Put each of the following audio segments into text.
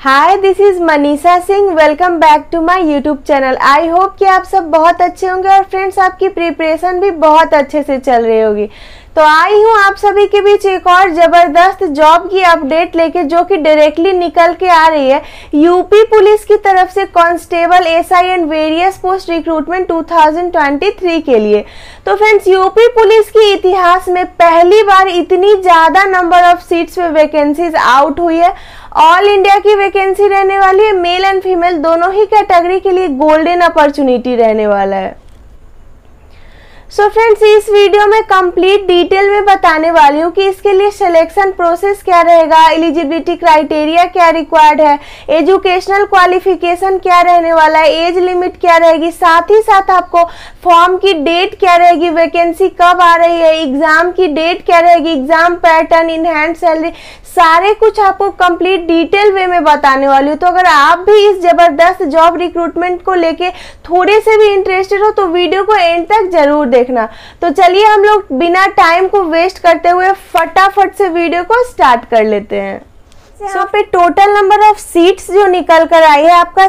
Hi, this is Manisha Singh. Welcome back to my YouTube channel. I hope कि आप सब बहुत अच्छे होंगे और फ्रेंड्स आपकी प्रिपरेशन भी बहुत अच्छे से चल रही होगी। तो आई हूँ आप सभी के बीच एक और जबरदस्त जॉब की अपडेट लेके, जो कि डायरेक्टली निकल के आ रही है यूपी पुलिस की तरफ से constable, SI and various post recruitment 2023 के लिए। तो फ्रेंड्स, यूपी पुलिस के इतिहास में पहली बार इतनी ज्यादा नंबर ऑफ सीट्स पे वैकेंसीज आउट हुई है। ऑल इंडिया की वैकेंसी रहने वाली है, मेल एंड फीमेल दोनों ही कैटेगरी के लिए गोल्डन अपॉर्चुनिटी रहने वाला है। सो फ्रेंड्स, इस वीडियो में कंप्लीट डिटेल में बताने वाली हूँ कि इसके लिए सिलेक्शन प्रोसेस क्या रहेगा, एलिजिबिलिटी क्राइटेरिया क्या रिक्वायर्ड है, एजुकेशनल क्वालिफिकेशन क्या रहने वाला है, एज लिमिट क्या रहेगी, साथ ही साथ आपको फॉर्म की डेट क्या रहेगी, वैकेंसी कब आ रही है, एग्जाम की डेट क्या रहेगी, exam pattern, in hand salary, सारे कुछ आपको कंप्लीट डिटेल वे में बताने वाली हूँ। तो अगर आप भी इस जबरदस्त जॉब रिक्रूटमेंट को लेके थोड़े से भी इंटरेस्टेड हो तो वीडियो को एंड तक जरूर देखना। तो चलिए हम लोग बिना टाइम को वेस्ट करते हुए फटाफट से वीडियो को स्टार्ट कर लेते हैं। पे टोटल नंबर ऑफ सीट्स जो निकल कर आई है आपका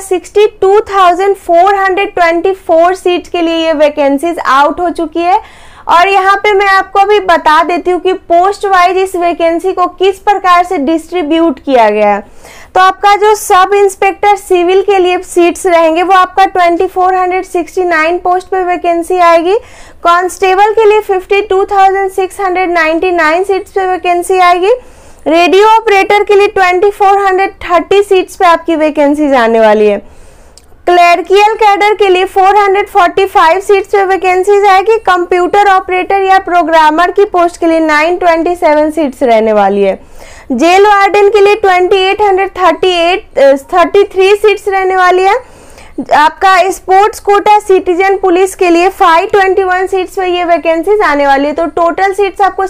62,424 सीट्स के लिए ये वैकेंसीज आउट हो चुकी है। और यहाँ पे मैं आपको अभी बता देती हूँ कि पोस्ट वाइज इस वैकेंसी को किस प्रकार से डिस्ट्रीब्यूट किया गया है। तो आपका जो सब इंस्पेक्टर सिविल के लिए सीट्स रहेंगे वो आपका 2469 पोस्ट पे वैकेंसी आएगी। कांस्टेबल के लिए 52,699 सीट्स पे वैकेंसी आएगी। रेडियो ऑपरेटर के लिए 2430 सीट्स पे आपकी वैकेंसीज आने वाली है। क्लर्कियल कैडर के लिए 445 सीट्स पे वैकेंसीज आएगी। कंप्यूटर ऑपरेटर या प्रोग्रामर की पोस्ट के लिए 927 सीट्स रहने वाली है। जेल वार्डन के लिए 2833 सीट्स रहने वाली है। आपका स्पोर्ट्स कोटा सिटीजन पुलिस के लिए 521 सीट्स पे ये वैकेंसीज आने वाली है। तो टोटल सीट्स आपको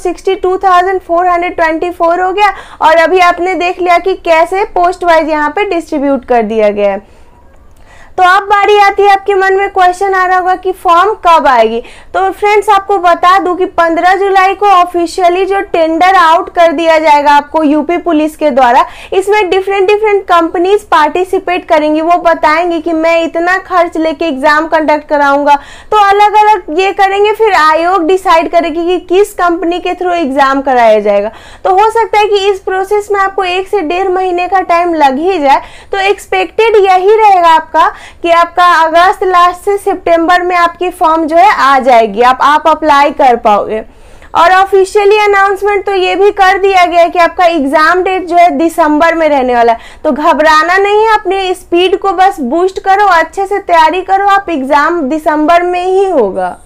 62,424 हो गया। और अभी आपने देख लिया कि कैसे पोस्ट वाइज यहाँ पे डिस्ट्रीब्यूट कर दिया गया है। तो अब बारी आती है, आपके मन में क्वेश्चन आ रहा होगा कि फॉर्म कब आएगी। तो फ्रेंड्स, आपको बता दूं कि 15 जुलाई को ऑफिशियली जो टेंडर आउट कर दिया जाएगा आपको यूपी पुलिस के द्वारा। इसमें डिफरेंट कंपनीज पार्टिसिपेट करेंगी। वो बताएंगी कि मैं इतना खर्च लेके एग्जाम कंडक्ट कराऊंगा। तो अलग अलग ये करेंगे, फिर आयोग डिसाइड करेगी कि किस कंपनी के थ्रू एग्जाम कराया जाएगा। तो हो सकता है कि इस प्रोसेस में आपको 1 से 1.5 महीने का टाइम लग ही जाए। तो एक्सपेक्टेड यही रहेगा आपका कि आपका अगस्त लास्ट से सितंबर में आपकी फॉर्म जो है आ जाएगी, आप अप्लाई कर पाओगे। और ऑफिशियली अनाउंसमेंट तो ये भी कर दिया गया है कि आपका एग्जाम डेट जो है दिसंबर में रहने वाला है। तो घबराना नहीं है, अपने स्पीड को बस बूस्ट करो, अच्छे से तैयारी करो, आप एग्जाम दिसंबर में ही होगा।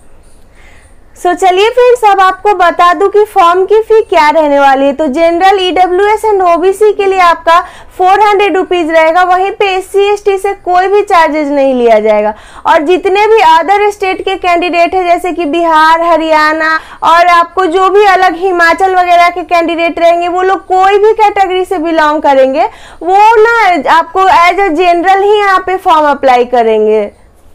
सो चलिए फ्रेंड्स, अब आपको बता दूं कि फॉर्म की फी क्या रहने वाली है। तो जनरल, ईडब्ल्यूएस एंड ओबीसी के लिए आपका 400 रुपीज रहेगा। वहीं पे SC ST से कोई भी चार्जेस नहीं लिया जाएगा। और जितने भी अदर स्टेट के कैंडिडेट है, जैसे कि बिहार, हरियाणा और आपको जो भी अलग हिमाचल वगैरह के कैंडिडेट रहेंगे, वो लोग कोई भी कैटेगरी से बिलोंग करेंगे, वो ना आपको एज अ जनरल ही यहाँ पे फॉर्म अप्लाई करेंगे।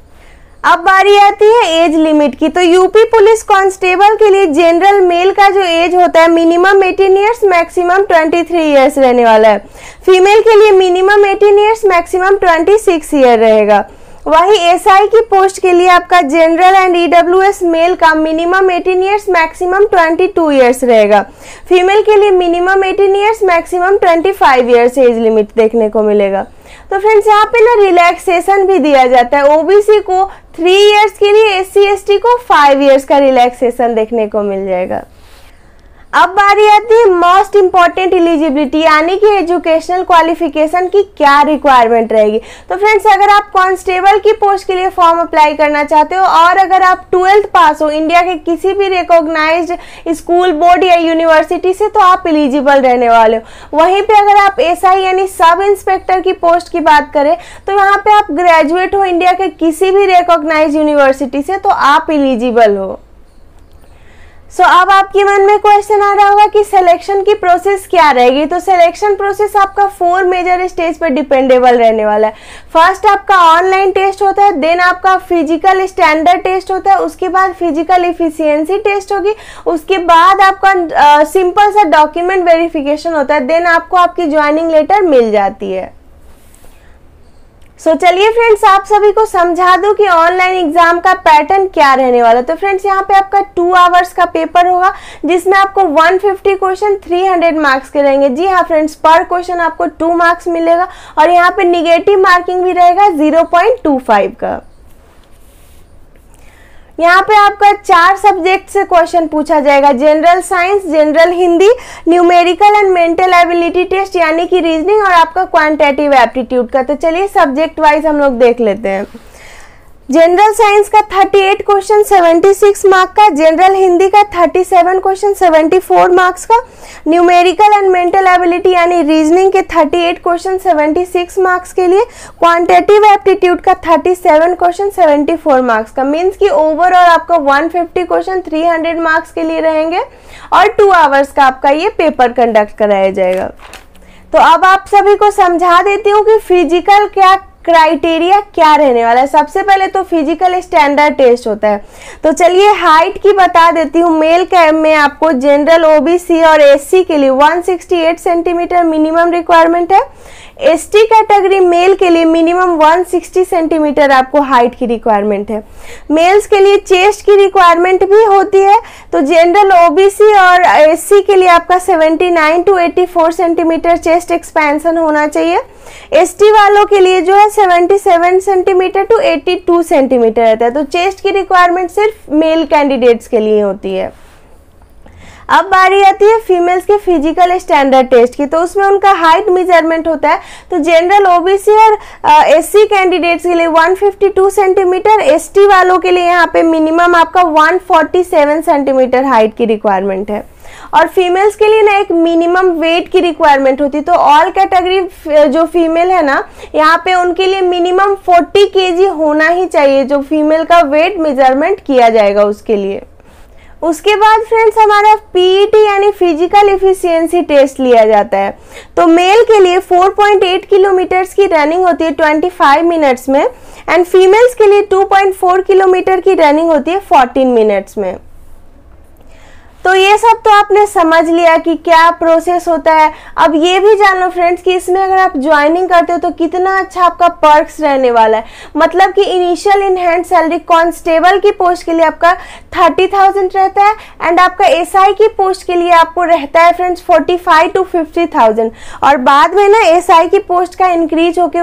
अब बारी आती है एज लिमिट की। तो यूपी पुलिस कांस्टेबल के लिए जनरल मेल का जो एज होता है मिनिमम 18 ईयर्स, मैक्सिमम 23 ईयर्स रहने वाला है। फीमेल के लिए मिनिमम 18 ईयर्स, मैक्सिमम 26 ईयर रहेगा। वही एसआई की पोस्ट के लिए आपका जनरल एंड ईडब्ल्यूएस मेल का मिनिमम 18 ईयर्स, मैक्सिमम 22 ईयर्स रहेगा। फीमेल के लिए minimum 18 years, maximum 25 years age limit देखने को मिलेगा। तो फ्रेंड्स, यहाँ पे ना रिलैक्सेशन भी दिया जाता है। ओबीसी को 3 ईयर्स के लिए, SC ST को 5 ईयर्स का रिलैक्सेशन देखने को मिल जाएगा। अब बारी आती है मोस्ट इंपॉर्टेंट एलिजिबिलिटी, यानी कि एजुकेशनल क्वालिफिकेशन की क्या रिक्वायरमेंट रहेगी। तो फ्रेंड्स, अगर आप कांस्टेबल की पोस्ट के लिए फॉर्म अप्लाई करना चाहते हो और अगर आप 12th पास हो इंडिया के किसी भी रिकॉग्नाइज्ड स्कूल, बोर्ड या यूनिवर्सिटी से, तो आप एलिजिबल रहने वाले हो। वहीं पे अगर आप SI यानी सब इंस्पेक्टर की पोस्ट की बात करें तो यहाँ पे आप ग्रेजुएट हो इंडिया के किसी भी रिकॉग्नाइज्ड यूनिवर्सिटी से, तो आप एलिजिबल हो। सो अब आपके मन में क्वेश्चन आ रहा होगा कि सिलेक्शन की प्रोसेस क्या रहेगी। तो सिलेक्शन प्रोसेस आपका 4 मेजर स्टेज पर डिपेंडेबल रहने वाला है। फर्स्ट आपका ऑनलाइन टेस्ट होता है, देन आपका फिजिकल स्टैंडर्ड टेस्ट होता है, उसके बाद फिजिकल इफिशियंसी टेस्ट होगी, उसके बाद आपका सिंपल सा डॉक्यूमेंट वेरिफिकेशन होता है, देन आपको आपकी ज्वाइनिंग लेटर मिल जाती है। चलिए फ्रेंड्स, आप सभी को समझा दूं कि ऑनलाइन एग्जाम का पैटर्न क्या रहने वाला। तो फ्रेंड्स, यहाँ पे आपका 2 आवर्स का पेपर होगा जिसमें आपको 150 क्वेश्चन 300 मार्क्स के रहेंगे। जी हाँ फ्रेंड्स, पर क्वेश्चन आपको 2 मार्क्स मिलेगा और यहाँ पे निगेटिव मार्किंग भी रहेगा 0.25 का। यहाँ पे आपका 4 सब्जेक्ट से क्वेश्चन पूछा जाएगा, general science, general Hindi, numerical and mental ability test यानी कि रीजनिंग और आपका क्वांटिटेटिव एप्टीट्यूड का। तो चलिए सब्जेक्ट वाइज हम लोग देख लेते हैं। जनरल साइंस का 38 क्वेश्चन 76 मार्क का, जनरल हिंदी का 37 क्वेश्चन 74 मार्क्स का, न्यूमेरिकल एंड मेंटल एबिलिटी यानी रीजनिंग के 38 क्वेश्चन 76 मार्क्स के लिए, क्वांटिटेटिव एप्टीट्यूड का 37 क्वेश्चन 74 मार्क्स का। मीन्स कि ओवरऑल आपका 150 क्वेश्चन 300 मार्क्स के लिए रहेंगे और 2 आवर्स का आपका ये पेपर कंडक्ट कराया जाएगा। तो अब आप सभी को समझा देती हूँ कि फिजिकल क्या क्राइटेरिया क्या रहने वाला है। सबसे पहले तो फिजिकल स्टैंडर्ड टेस्ट होता है। तो चलिए हाइट की बता देती हूँ। मेल में आपको जनरल, ओबीसी और एससी के लिए 168 सेंटीमीटर मिनिमम रिक्वायरमेंट है। एसटी कैटेगरी मेल के लिए मिनिमम 160 सेंटीमीटर आपको हाइट की रिक्वायरमेंट है। मेल्स के लिए चेस्ट की रिक्वायरमेंट भी होती है। तो जनरल, ओबीसी और एससी के लिए आपका 79 to 84 सेंटीमीटर चेस्ट एक्सपेंशन होना चाहिए। एसटी वालों के लिए जो है 77 सेंटीमीटर टू 82 सेंटीमीटर रहता है। तो चेस्ट की रिक्वायरमेंट सिर्फ मेल कैंडिडेट्स के लिए होती है। अब बारी आती है फीमेल्स के फिजिकल स्टैंडर्ड टेस्ट की। तो उसमें उनका हाइट मेजरमेंट होता है। तो जनरल, ओबीसी और एससी कैंडिडेट्स के लिए 152 सेंटीमीटर, एसटी वालों के लिए यहाँ पे मिनिमम आपका 147 सेंटीमीटर हाइट की रिक्वायरमेंट है। और फीमेल्स के लिए ना एक मिनिमम वेट की रिक्वायरमेंट होती है। तो ऑल कैटेगरी जो फीमेल है ना, यहाँ पे उनके लिए मिनिमम 40 kg होना ही चाहिए, जो फीमेल का वेट मेजरमेंट किया जाएगा उसके लिए। उसके बाद फ्रेंड्स हमारा पीईटी यानी फिजिकल इफिशियंसी टेस्ट लिया जाता है। तो मेल के लिए 4.8 किलोमीटर की रनिंग होती है 25 मिनट्स में एंड फीमेल्स के लिए 2.4 किलोमीटर की रनिंग होती है 14 मिनट्स में। तो ये सब तो आपने समझ लिया कि क्या प्रोसेस होता है। अब ये भी जान लो फ्रेंड्स कि इसमें अगर आप ज्वाइनिंग करते हो तो कितना अच्छा आपका पर्क्स रहने वाला है। मतलब कि initial in hand salary constable की पोस्ट के लिए आपका 30,000 रहता है एंड आपका एसआई की पोस्ट के लिए आपको रहता है फ्रेंड्स 45 to 50,000 और बाद में ना एसआई की पोस्ट का इंक्रीज होकर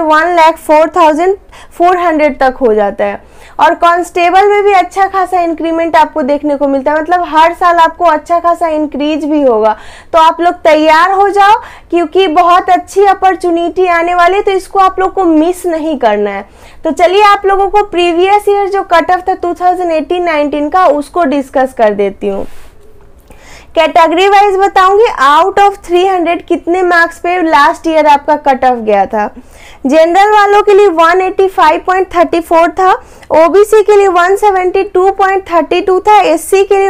1,04,400 तक हो जाता है। और कांस्टेबल में भी अच्छा खासा इंक्रीमेंट आपको देखने को मिलता है। मतलब हर साल आपको अच्छा खासा इंक्रीज भी होगा। तो आप लोग तैयार हो जाओ क्योंकि बहुत अच्छी अपॉर्चुनिटी आने वाली है। तो इसको आप लोग को मिस नहीं करना है। तो चलिए आप लोगों को प्रीवियस ईयर जो कट ऑफ था 2018-19 का उसको डिस्कस कर देती हूँ। कैटेगरी वाइज बताऊंगी आउट ऑफ 300 कितने मार्क्स पे लास्ट ईयर आपका कट ऑफ गया था। जनरल वालों के लिए 185.34 था, ओबीसी के लिए 172.32 था, एससी के लिए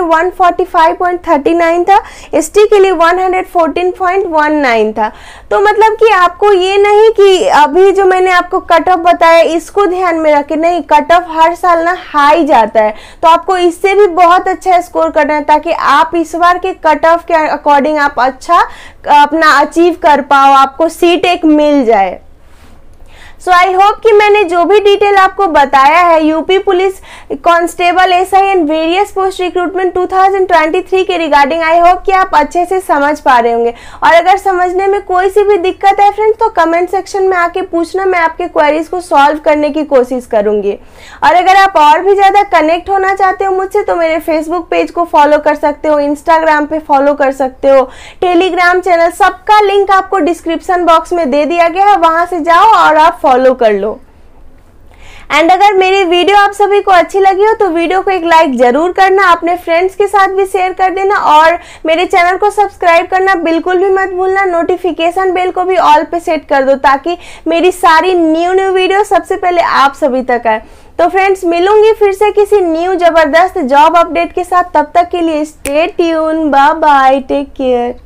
145.39 था, एसटी के लिए 114.19 था। तो मतलब कि आपको ये नहीं कि अभी जो मैंने आपको कट ऑफ बताया इसको ध्यान में रखे, नहीं, कट ऑफ हर साल ना हाई जाता है। तो आपको इससे भी बहुत अच्छा स्कोर करना है ताकि आप इस बार के कट ऑफ के अकॉर्डिंग आप अच्छा अपना अचीव कर पाओ, आपको सीट एक मिल जाए। सो आई होप कि मैंने जो भी डिटेल आपको बताया है UP police constable SI and various post recruitment 2023 के रिगार्डिंग, आई होप कि आप अच्छे से समझ पा रहे होंगे। और अगर समझने में कोई सी भी दिक्कत है फ्रेंड्स तो कमेंट सेक्शन में आके पूछना, मैं आपके क्वेरीज को सॉल्व करने की कोशिश करूंगी। और अगर आप और भी ज्यादा कनेक्ट होना चाहते हो मुझसे तो मेरे फेसबुक पेज को फॉलो कर सकते हो, इंस्टाग्राम पे फॉलो कर सकते हो, टेलीग्राम चैनल, सबका लिंक आपको डिस्क्रिप्शन बॉक्स में दे दिया गया है, वहां से जाओ और आप फॉलो कर लो। एंड अगर मेरी वीडियो आप सभी को अच्छी लगी हो तो वीडियो को एक लाइक जरूर करना, अपने फ्रेंड्स के साथ भी शेयर कर देना और मेरे चैनल को सब्सक्राइब करना बिल्कुल भी मत भूलना। नोटिफिकेशन बेल को भी ऑल पे सेट कर दो ताकि मेरी सारी न्यू वीडियो सबसे पहले आप सभी तक आए। तो फ्रेंड्स मिलूंगी फिर से किसी न्यू जबरदस्त जॉब अपडेट के साथ, तब तक के लिए stay tune, bye bye, take care.